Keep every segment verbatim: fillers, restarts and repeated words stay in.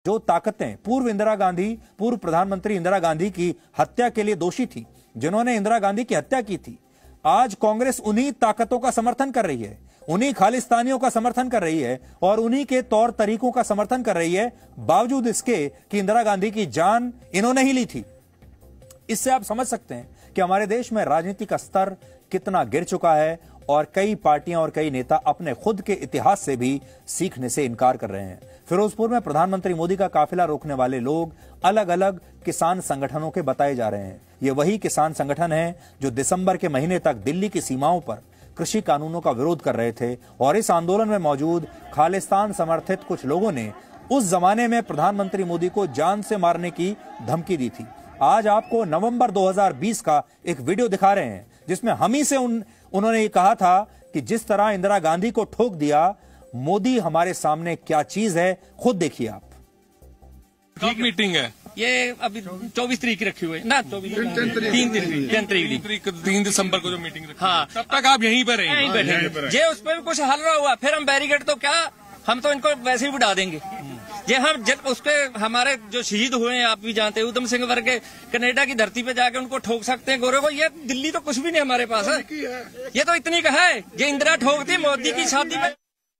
जो ताकतें पूर्व इंदिरा गांधी पूर्व प्रधानमंत्री इंदिरा गांधी की हत्या के लिए दोषी थी, जिन्होंने इंदिरा गांधी की हत्या की थी, आज कांग्रेस उन्हीं ताकतों का समर्थन कर रही है, उन्हीं खालिस्तानियों का समर्थन कर रही है और उन्हीं के तौर तरीकों का समर्थन कर रही है, बावजूद इसके कि इंदिरा गांधी की जान इन्होंने ही ली थी। इससे आप समझ सकते हैं कि हमारे देश में राजनीति का स्तर कितना गिर चुका है और कई पार्टियां और कई नेता अपने खुद के इतिहास से भी सीखने से इनकार कर रहे हैं। फिरोजपुर में प्रधानमंत्री मोदी का काफिला रोकने वाले लोग अलग अलग किसान संगठनों के बताए जा रहे हैं। ये वही किसान संगठन हैं जो दिसंबर के महीने तक दिल्ली की सीमाओं पर कृषि कानूनों का विरोध कर रहे थे और इस आंदोलन में मौजूद खालिस्तान समर्थित कुछ लोगों ने उस जमाने में प्रधानमंत्री मोदी को जान से मारने की धमकी दी थी। आज आपको नवंबर दो हज़ार बीस का एक वीडियो दिखा रहे हैं जिसमें हम ही से उन उन्होंने ये कहा था कि जिस तरह इंदिरा गांधी को ठोक दिया, मोदी हमारे सामने क्या चीज है, खुद देखिए आप। कब मीटिंग है ये? अभी चौबीस तारीख रखी हुई है ना, चौबीस तीन तारीख तीन दिसंबर को जो मीटिंग रखी। हाँ, तब तक आप यहीं पर रहेंगे? यहीं बैठेंगे। ये उस पर भी कुछ हल रहा हुआ फिर हम बैरिकेड तो क्या, हम तो इनको वैसे ही उड़ा देंगे। ये हम जब उसके हमारे जो शहीद हुए हैं, आप भी जानते हैं, उधम सिंह वर्ग के कनाडा की धरती पे जाके उनको ठोक सकते हैं गोरे को। ये दिल्ली तो कुछ भी नहीं हमारे पास है, ये तो इतनी का है। ये इंदिरा ठोकती मोदी की शादी में,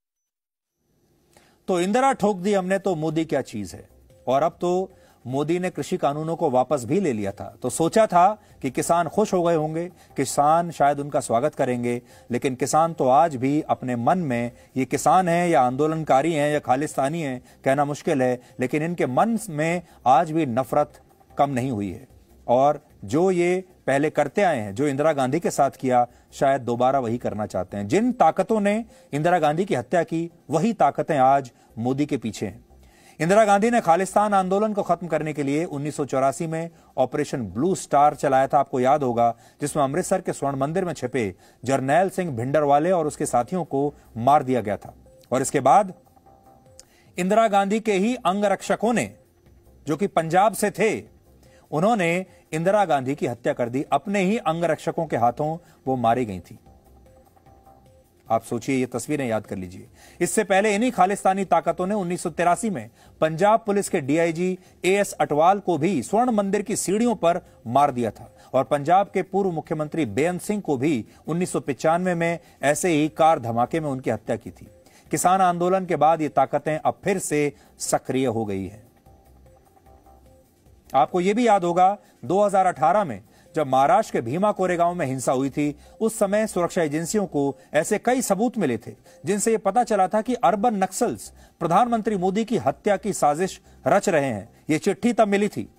तो इंदिरा ठोक दी हमने तो मोदी क्या चीज है। और अब तो मोदी ने कृषि कानूनों को वापस भी ले लिया था, तो सोचा था कि किसान खुश हो गए होंगे, किसान शायद उनका स्वागत करेंगे, लेकिन किसान तो आज भी अपने मन में, ये किसान हैं या आंदोलनकारी हैं या खालिस्तानी हैं कहना मुश्किल है, लेकिन इनके मन में आज भी नफरत कम नहीं हुई है। और जो ये पहले करते आए हैं, जो इंदिरा गांधी के साथ किया, शायद दोबारा वही करना चाहते हैं। जिन ताकतों ने इंदिरा गांधी की हत्या की, वही ताकतें आज मोदी के पीछे हैं। इंदिरा गांधी ने खालिस्तान आंदोलन को खत्म करने के लिए उन्नीस सौ चौरासी में ऑपरेशन ब्लू स्टार चलाया था, आपको याद होगा, जिसमें अमृतसर के स्वर्ण मंदिर में छिपे जरनैल सिंह भिंडरवाले और उसके साथियों को मार दिया गया था। और इसके बाद इंदिरा गांधी के ही अंगरक्षकों ने, जो कि पंजाब से थे, उन्होंने इंदिरा गांधी की हत्या कर दी। अपने ही अंगरक्षकों के हाथों वो मारी गई थी। आप सोचिए, ये तस्वीरें याद कर लीजिए। इससे पहले इन्हीं खालिस्तानी ताकतों ने उन्नीस सौ तिरासी में पंजाब पुलिस के डीआईजी एएस अटवाल को भी स्वर्ण मंदिर की सीढ़ियों पर मार दिया था और पंजाब के पूर्व मुख्यमंत्री बेअंत सिंह को भी उन्नीस सौ पचानवे में ऐसे ही कार धमाके में उनकी हत्या की थी। किसान आंदोलन के बाद ये ताकतें अब फिर से सक्रिय हो गई हैं। आपको यह भी याद होगा, दो हज़ार अठारह में जब महाराष्ट्र के भीमा कोरेगांव में हिंसा हुई थी, उस समय सुरक्षा एजेंसियों को ऐसे कई सबूत मिले थे जिनसे यह पता चला था कि अर्बन नक्सल्स प्रधानमंत्री मोदी की हत्या की साजिश रच रहे हैं। यह चिट्ठी तब मिली थी,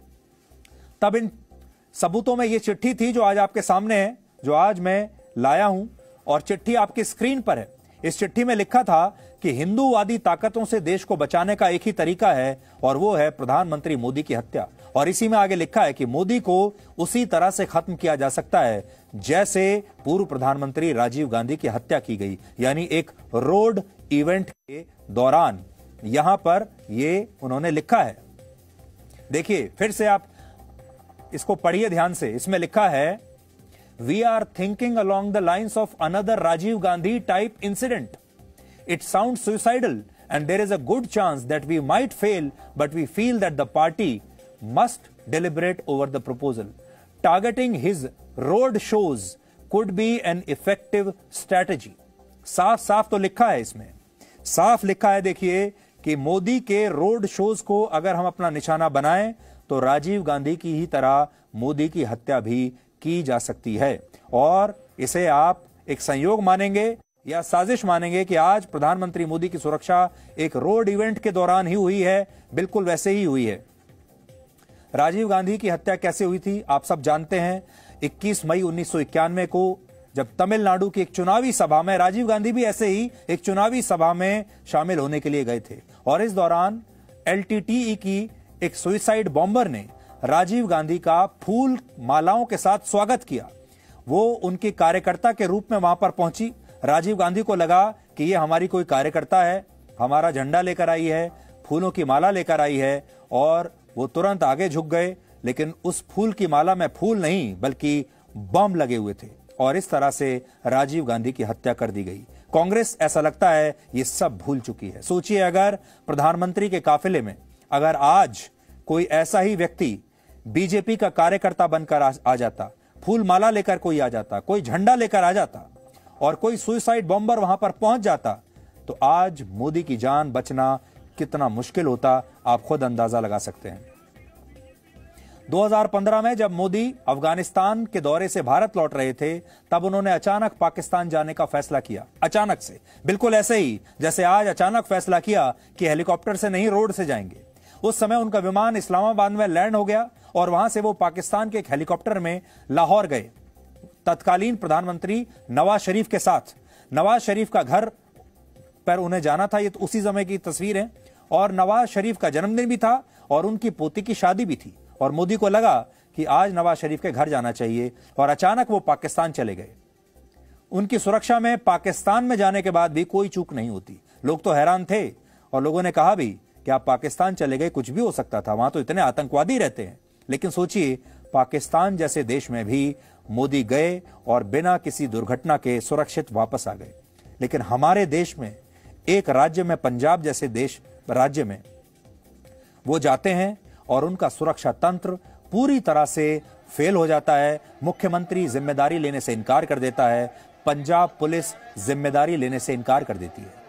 तब इन सबूतों में यह चिट्ठी थी जो आज आपके सामने है, जो आज मैं लाया हूं, और चिट्ठी आपकी स्क्रीन पर है। इस चिट्ठी में लिखा था कि हिंदूवादी ताकतों से देश को बचाने का एक ही तरीका है और वो है प्रधानमंत्री मोदी की हत्या। और इसी में आगे लिखा है कि मोदी को उसी तरह से खत्म किया जा सकता है जैसे पूर्व प्रधानमंत्री राजीव गांधी की हत्या की गई, यानी एक रोड इवेंट के दौरान। यहां पर ये उन्होंने लिखा है, देखिए फिर से आप इसको पढ़िए ध्यान से। इसमें लिखा है, we are thinking along the lines of another Rajiv Gandhi type incident. It sounds suicidal and there is a good chance that we might fail, but we feel that the party must deliberate over the proposal. Targeting his road shows could be an effective strategy. साफ साफ तो लिखा है, इसमें साफ लिखा है, देखिए कि मोदी के रोड शोज को अगर हम अपना निशाना बनाएं तो राजीव गांधी की ही तरह मोदी की हत्या भी की जा सकती है। और इसे आप एक संयोग मानेंगे या साजिश मानेंगे कि आज प्रधानमंत्री मोदी की सुरक्षा एक रोड इवेंट के दौरान ही हुई है, बिल्कुल वैसे ही हुई है। राजीव गांधी की हत्या कैसे हुई थी आप सब जानते हैं। इक्कीस मई उन्नीस सौ इक्यानवे को जब तमिलनाडु की एक चुनावी सभा में, राजीव गांधी भी ऐसे ही एक चुनावी सभा में शामिल होने के लिए गए थे और इस दौरान एलटीटीई की एक सुइसाइड बॉम्बर ने राजीव गांधी का फूल मालाओं के साथ स्वागत किया। वो उनके कार्यकर्ता के रूप में वहां पर पहुंची। राजीव गांधी को लगा कि ये हमारी कोई कार्यकर्ता है, हमारा झंडा लेकर आई है, फूलों की माला लेकर आई है, और वो तुरंत आगे झुक गए। लेकिन उस फूल की माला में फूल नहीं बल्कि बम लगे हुए थे और इस तरह से राजीव गांधी की हत्या कर दी गई। कांग्रेस, ऐसा लगता है, ये सब भूल चुकी है। सोचिए, अगर प्रधानमंत्री के काफिले में अगर आज कोई ऐसा ही व्यक्ति बीजेपी का कार्यकर्ता बनकर आ, आ जाता, फूल माला लेकर कोई आ जाता, कोई झंडा लेकर आ जाता और कोई सुसाइड बॉम्बर वहां पर पहुंच जाता, तो आज मोदी की जान बचना कितना मुश्किल होता, आप खुद अंदाजा लगा सकते हैं। दो हज़ार पंद्रह में जब मोदी अफगानिस्तान के दौरे से भारत लौट रहे थे, तब उन्होंने अचानक पाकिस्तान जाने का फैसला किया। अचानक से, बिल्कुल ऐसे ही जैसे आज अचानक फैसला किया कि हेलीकॉप्टर से नहीं, रोड से जाएंगे। उस समय उनका विमान इस्लामाबाद में लैंड हो गया और वहां से वो पाकिस्तान के एक हेलीकॉप्टर में लाहौर गए। तत्कालीन प्रधानमंत्री नवाज शरीफ के साथ। नवाज शरीफ का घर पर उन्हें जाना था, ये तो उसी समय की तस्वीर है, और नवाज शरीफ का जन्मदिन भी था और उनकी पोती की शादी भी थी, और मोदी को लगा कि आज नवाज शरीफ के घर जाना चाहिए, और अचानक वो पाकिस्तान चले गए। उनकी सुरक्षा में पाकिस्तान में जाने के बाद भी कोई चूक नहीं होती। लोग तो हैरान थे और लोगों ने कहा भी कि आप पाकिस्तान चले गए, कुछ भी हो सकता था, वहां तो इतने आतंकवादी रहते हैं। लेकिन सोचिए, पाकिस्तान जैसे देश में भी मोदी गए और बिना किसी दुर्घटना के सुरक्षित वापस आ गए। लेकिन हमारे देश में, एक राज्य में, पंजाब जैसे देश राज्य में वो जाते हैं और उनका सुरक्षा तंत्र पूरी तरह से फेल हो जाता है। मुख्यमंत्री जिम्मेदारी लेने से इनकार कर देता है, पंजाब पुलिस जिम्मेदारी लेने से इनकार कर देती है।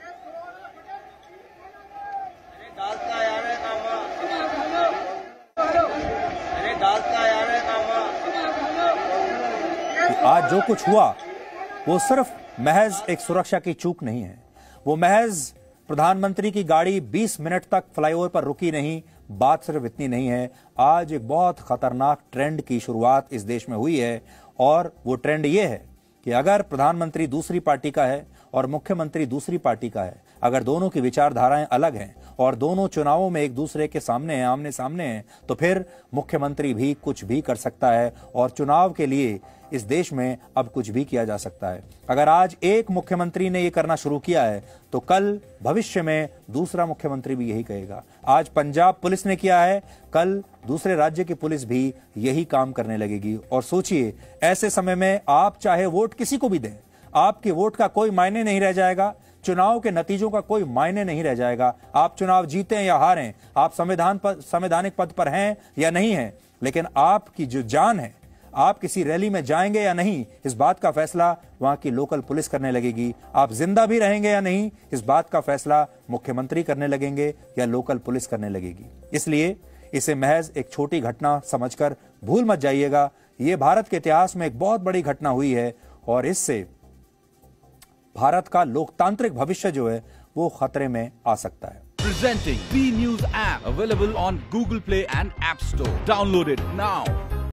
आज जो कुछ हुआ वो सिर्फ महज एक सुरक्षा की चूक नहीं है, वो महज प्रधानमंत्री की गाड़ी बीस मिनट तक फ्लाईओवर पर रुकी नहीं। बात सिर्फ इतनी नहीं है, आज एक बहुत खतरनाक ट्रेंड की शुरुआत इस देश में हुई है, और वो ट्रेंड ये है कि अगर प्रधानमंत्री दूसरी पार्टी का है और मुख्यमंत्री दूसरी पार्टी का है, अगर दोनों की विचारधाराएं अलग हैं और दोनों चुनावों में एक दूसरे के सामने हैं, आमने सामने हैं, तो फिर मुख्यमंत्री भी कुछ भी कर सकता है और चुनाव के लिए इस देश में अब कुछ भी किया जा सकता है। अगर आज एक मुख्यमंत्री ने यह करना शुरू किया है, तो कल भविष्य में दूसरा मुख्यमंत्री भी यही कहेगा। आज पंजाब पुलिस ने किया है, कल दूसरे राज्य की पुलिस भी यही काम करने लगेगी। और सोचिए, ऐसे समय में आप चाहे वोट किसी को भी दें, आपके वोट का कोई मायने नहीं रह जाएगा, चुनाव के नतीजों का कोई मायने नहीं रह जाएगा। आप चुनाव जीतें या हारें, आप संविधान पर, संवैधानिक पद पर हैं या नहीं हैं, लेकिन आपकी जो जान है, आप किसी रैली में जाएंगे या नहीं, इस बात का फैसला वहां की लोकल पुलिस करने लगेगी। आप जिंदा भी रहेंगे या नहीं, इस बात का फैसला मुख्यमंत्री करने लगेंगे या लोकल पुलिस करने लगेगी। इसलिए इसे महज एक छोटी घटना समझकर भूल मत जाइएगा। यह भारत के इतिहास में एक बहुत बड़ी घटना हुई है और इससे भारत का लोकतांत्रिक भविष्य जो है वो खतरे में आ सकता है। Presenting B News app available on Google Play and App Store. Download it now.